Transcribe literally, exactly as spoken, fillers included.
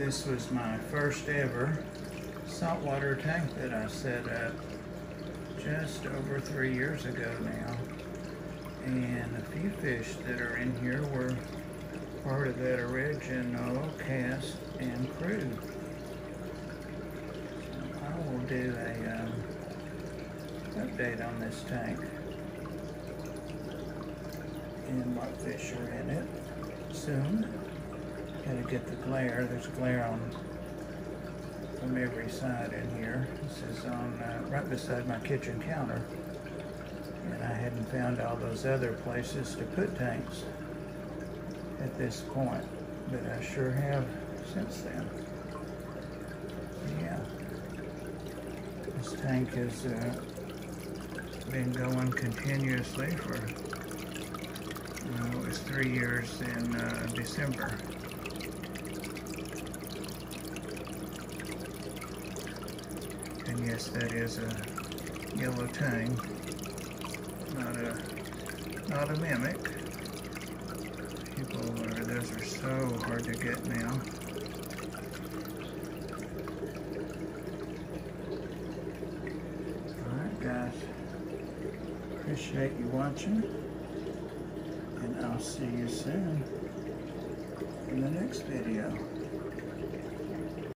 This was my first ever saltwater tank that I set up just over three years ago now. And a few fish that are in here were part of that original cast and crew. So I will do a um, update on this tank and what fish are in it soon. Gotta get the glare. There's glare on from every side in here. This is on uh, right beside my kitchen counter, and I hadn't found all those other places to put tanks at this point, but I sure have since then. Yeah, this tank has uh, been going continuously for, well, it was three years in uh, December. And yes, that is a yellow tang, not a not a mimic. People are, those are so hard to get now. Alright guys, appreciate you watching, and I'll see you soon in the next video.